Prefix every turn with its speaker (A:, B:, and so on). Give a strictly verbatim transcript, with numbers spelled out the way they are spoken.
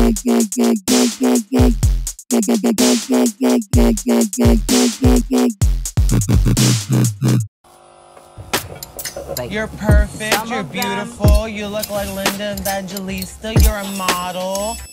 A: You're perfect, you're beautiful, you look like Linda Evangelista, you're a model.